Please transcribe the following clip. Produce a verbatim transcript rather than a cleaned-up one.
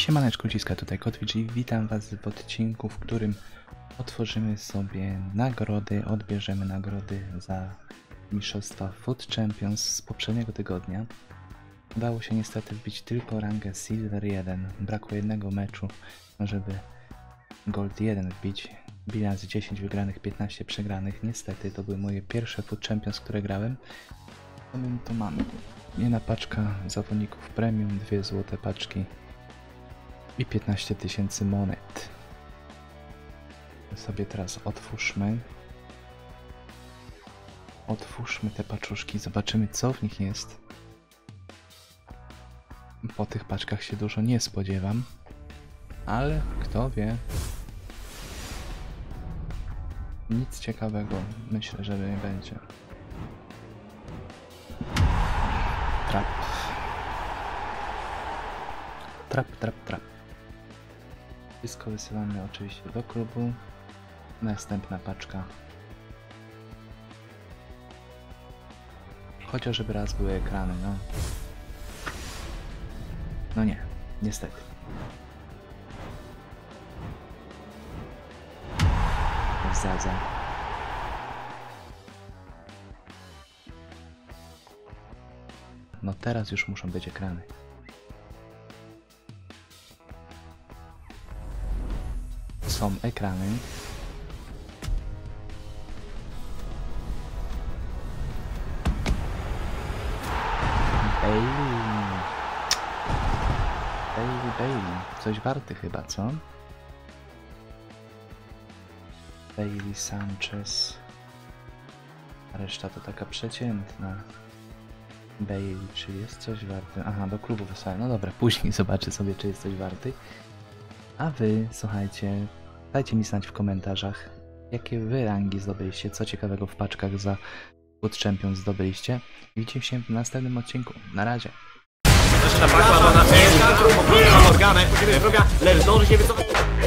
Siemaneczko, Ciska, tutaj Kotwicz i witam was w odcinku, w którym otworzymy sobie nagrody, odbierzemy nagrody za mistrzostwa Foot Champions z poprzedniego tygodnia. Udało się niestety wbić tylko rangę Silver jeden, brakło jednego meczu, żeby Gold jeden wbić. Bilans dziesięć wygranych, piętnaście przegranych. Niestety to były moje pierwsze Foot Champions, które grałem. Co my tu mamy? Jedna paczka zawodników premium, dwie złote paczki i piętnaście tysięcy monet. Sobie teraz otwórzmy. Otwórzmy te paczuszki, zobaczymy co w nich jest. Po tych paczkach się dużo nie spodziewam, ale kto wie. Nic ciekawego myślę, że nie będzie. Trap. Trap, trap, trap. Wszystko wysyłamy oczywiście do klubu. Następna paczka. Chociażby raz były ekrany, no. No nie, niestety. Zadza. No teraz już muszą być ekrany. Są ekrany. Bailey. Bailey, Bailey. Coś warty chyba, co? Bailey, Sanchez. A reszta to taka przeciętna. Bailey, czy jest coś warty? Aha, do klubu wysłałem. No dobra, później zobaczę sobie, czy jest coś warty. A wy, słuchajcie, dajcie mi znać w komentarzach, jakie wy rangi zdobyliście, co ciekawego w paczkach za Foot Champions zdobyliście. Widzimy się w następnym odcinku. Na razie. Zresztą na pakła, bo na Morganę, druga, leży, zdąży się wycofać.